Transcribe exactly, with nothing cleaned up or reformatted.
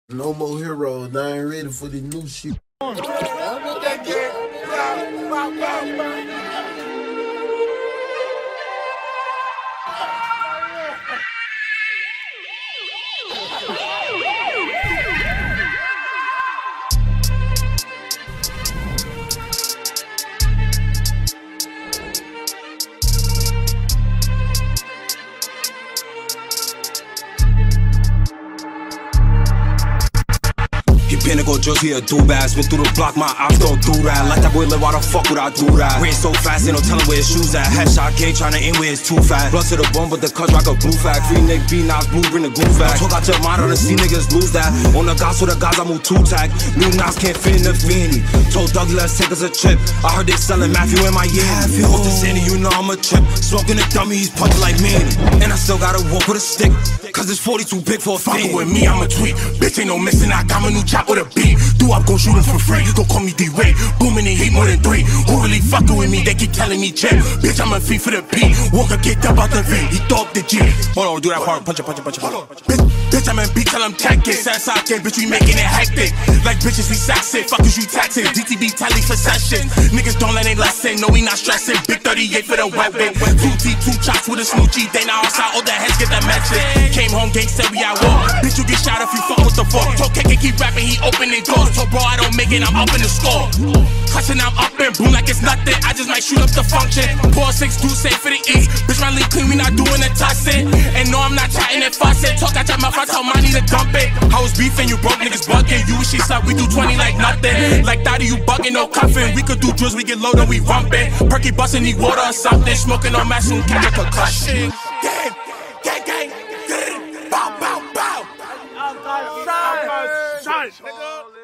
No more heroes. I ain't ready for the new shit. Pinnacle jersey a do-bad. Spin through the block, my ops don't do that. Like that boy live, why the fuck would I do that? Ran so fast, ain't no telling where his shoes at. Headshot game, tryna aim where it's too fast. Blood to the bone, but the cuts rock a blue flag. Free Nick B, Nas blue, bring the groove back. Talk out your mind, I done see niggas lose that. On the gods for the guys, I move two tag. New Nas can't fit in the fanny. Told Dougie, let's take us a trip. I heard they selling Matthew in Miami. Off the city, you know I'm a trip. Smoking a dummy, he's punching like Manny. And I still gotta walk with a stick, cause it's forty too big for a fan. Fuckin' with me, I'm a tweet. Bitch ain't no missing, I got my new chop with a beat. Do up, gon' shoot him for free. Don't call me D-Ray. Booming and heat more than three. Who really fuckin' with me? They keep telling me chip. Bitch, I'm a fiend for the beat. Walker get up out the V. He throw up the G. Hold on, do that part. Punch it, punch it, punch it. Bitch, bitch, I'm in beat till I'm tacking. Southside game, bitch, we making it hectic. Like bitches, we saxing. Fuckers, we taxing. D T B tally for session. Niggas don't let it lesson. No, we not stressing. Big thirty-eight for the weapon. Two T, two chops with a smoochie. They now outside. All the heads get that matching. Came home, gang said we at war. Bitch, you get shot if you fuck with the fork. Told K K keep rapping, he opening doors. Told bro, I don't make it, I'm up in the score. Clutching, I'm up and boom like it's nothing. I just might shoot up the function. Four, six, two, safe for the east. Bitch, my league clean, we not doing the toxin. And no, I'm not chatting and fussing. Talk out your mouth, I tell money to dump it. I was beefing, you broke niggas bugging. You wish she suck, we do twenty like nothing. Like thirty, you bugging, no cuffing. We could do drills, we get low, then we rumping. Perky bustin', need water or something. Smoking on mass, soon catch a concussion. Gang, gang, gang, gang. Bow, bow, bow. Outside, outside, outside, nigga.